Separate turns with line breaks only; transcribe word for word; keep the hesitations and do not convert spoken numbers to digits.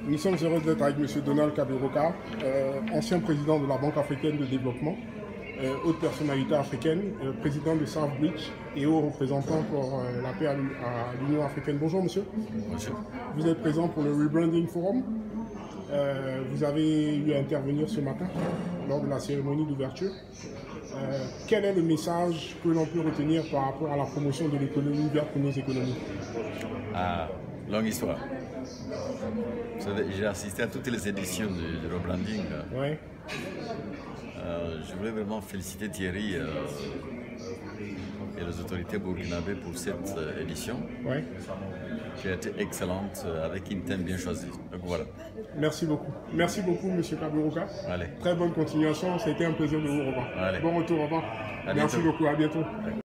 Nous sommes heureux d'être avec M. Donald Kaberuka, euh, ancien président de la Banque africaine de développement, euh, haute personnalité africaine, euh, président de Southbridge et haut représentant pour euh, la paix à l'Union africaine. Bonjour monsieur.
Bonjour.
Vous êtes présent pour le Rebranding Forum. Euh, vous avez eu à intervenir ce matin lors de la cérémonie d'ouverture. Euh, quel est le message que l'on peut retenir par rapport à la promotion de l'économie verte pour nos économies?
Ah, longue histoire. Vous savez, j'ai assisté à toutes les éditions du, du rebranding.
Ouais.
Euh, je voulais vraiment féliciter Thierry euh, et les autorités burkinabées pour cette euh, édition,
Ouais.
qui a été excellente, euh, avec une thème bien choisi. Donc voilà.
Merci beaucoup. Merci beaucoup, M. Kaberuka.
Allez.
Très bonne continuation. C'était un plaisir de vous revoir.
Allez.
Bon retour, au revoir.
À
Merci
bientôt.
beaucoup. À bientôt.